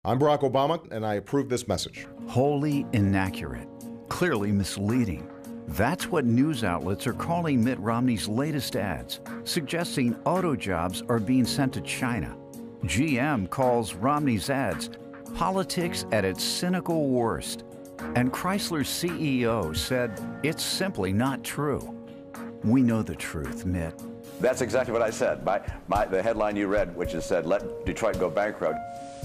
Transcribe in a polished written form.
I'm Barack Obama, and I approve this message. Wholly inaccurate, clearly misleading. That's what news outlets are calling Mitt Romney's latest ads, suggesting auto jobs are being sent to China. GM calls Romney's ads politics at its cynical worst. And Chrysler's CEO said it's simply not true. We know the truth, Mitt. That's exactly what I said. The headline you read, which is said, "Let Detroit go bankrupt."